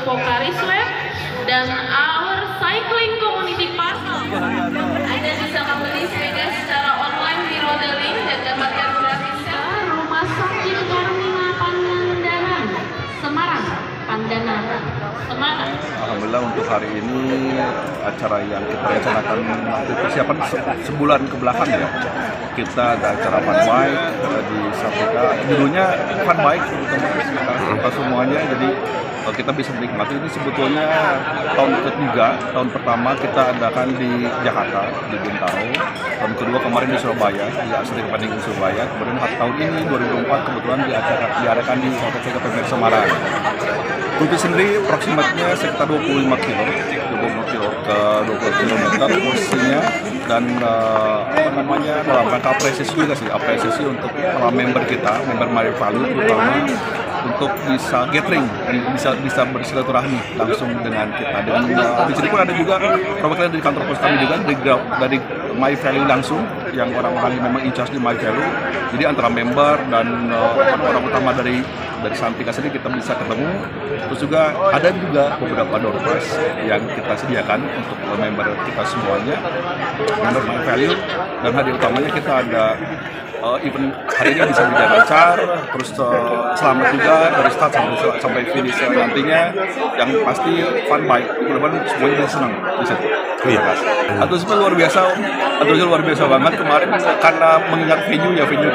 Pokari Swap dan our cycling community partner. Anda bisa membeli sepeda secara online di Rodeling dan dapatkan gratisnya Rumah Sakit Karmina Pangandaran, Semarang, Pangandaran, Semarang. Alhamdulillah untuk hari ini acara yang kita rencanakan persiapan sebulan ke belakang ya. Kita ada acara fun bike di Sapika. Judulnya fun bike kita semuanya. Jadi kita bisa menikmati ini sebetulnya tahun ketiga. Tahun pertama kita adakan di Jakarta, di Bintaro. Tahun kedua kemarin di Surabaya, di Asri Pending Surabaya. Kemudian tahun ini 2004 kebetulan diadakan di Hotel CKPP Semarang. Rute sendiri aproximatnya sekitar 25 kilo ke 20 km posisinya, dan dalam rangka apresiasi juga sih, apresiasi untuk para member kita, member My Value terutama, untuk bisa gathering, bisa bersilaturahmi langsung dengan kita. Dan di sini pun ada juga perwakilan dari kantor pos kami juga dari My Value langsung, yang orang-orang yang memang in charge di My Value. Jadi antara member dan orang utama dari Sampika sendiri kita bisa ketemu. Terus juga ada juga beberapa door prize yang kita sediakan untuk member kita semuanya, member My Value. Dan hadiah utamanya kita ada event hari ini bisa berjalan lancar, terus selamat juga dari start sampai finish nantinya, yang pasti fun bike, mudah-mudahan semuanya bisa senang bisa. Iya, antusiasme luar biasa, antusiasme luar biasa banget kemarin karena mengingat venue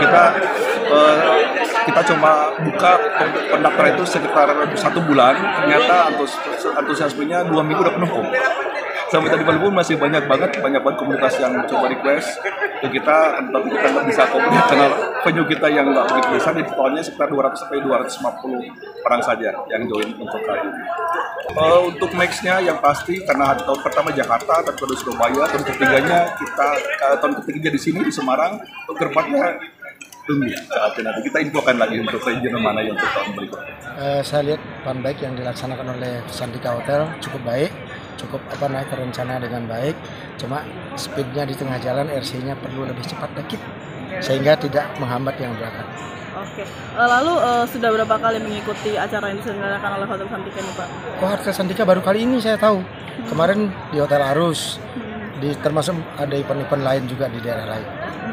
kita cuma buka pendaftaran itu sekitar 1 bulan, ternyata antusiasmenya 2 minggu udah penuh kok. Sampai tadi pun masih banyak banget komunitas yang coba request ke kita, tapi kita nggak bisa komunikasi karena venue kita yang nggak begitu besar, di totalnya sekitar 200 sampai 250 orang saja yang join untuk kali ini. Untuk next-nya yang pasti karena tahun pertama Jakarta, tahun kedua Surabaya, tahun ketiganya kita tahun ketiga di sini di Semarang, untuk kedepannya tunggu saatnya nanti kita infokan lagi untuk region mana yang untuk tahun berikutnya. Saya lihat fun bike yang dilaksanakan oleh Santika Hotel cukup baik, cukup naik rencana dengan baik. Cuma speednya di tengah jalan, RC-nya perlu lebih cepat dikit sehingga tidak menghambat yang belakang. Oke, lalu sudah berapa kali mengikuti acara yang diselenggarakan oleh Hotel Santika ini, Pak? Hotel Santika baru kali ini saya tahu. Kemarin di Hotel Arus, termasuk ada event-event lain juga di daerah lain.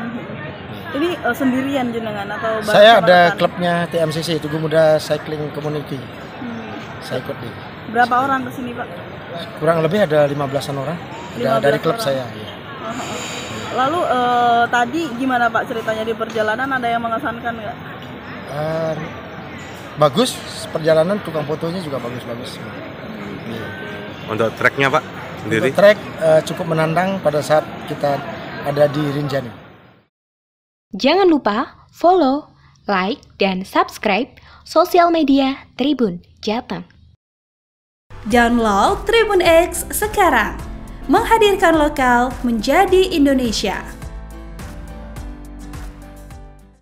Ini sendirian jenengan atau bareng? Saya ada klubnya TMCC, Tugu Muda Cycling Community. Saya ikut di. Berapa orang ke sini, Pak? Kurang lebih ada 15-an orang. Dari klub orang. Saya. Ya. Lalu tadi gimana Pak ceritanya di perjalanan, ada yang mengesankan nggak? Bagus, perjalanan tukang fotonya juga bagus-bagus. Untuk treknya Pak sendiri? Untuk trek cukup menantang pada saat kita ada di Rinjani. Jangan lupa follow, like, dan subscribe sosial media Tribun Jateng. Download Tribun X sekarang, menghadirkan lokal menjadi Indonesia.